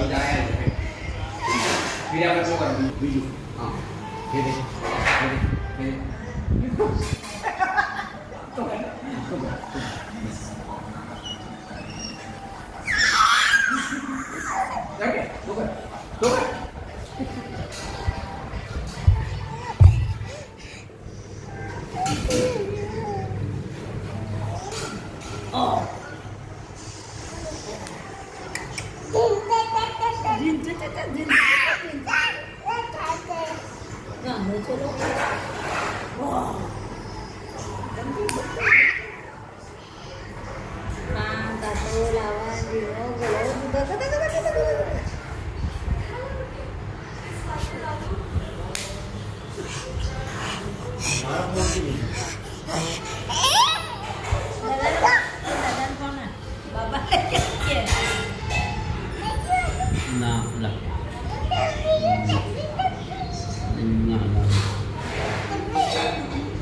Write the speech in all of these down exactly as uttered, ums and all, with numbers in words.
Kalau jalan ya. Video apa tuh kan? Video. Ah. Ini. Ini. Ini. Oke, bukan. Bukan. Oh. Nah, chalo. Wow. Mangga tuh lawan dia, golo. Nah, udah. Nah,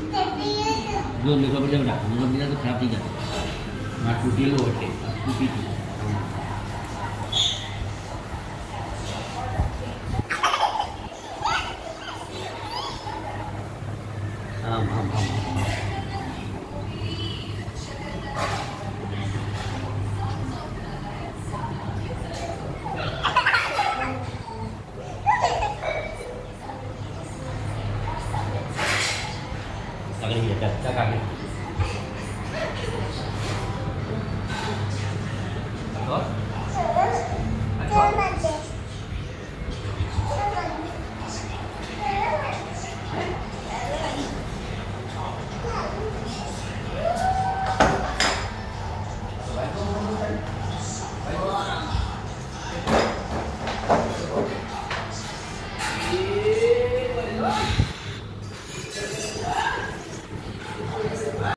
belum bisa berjalan dah. Belum bisa tuh kerap tiga. Masuk dulu, oke. Masuk dulu.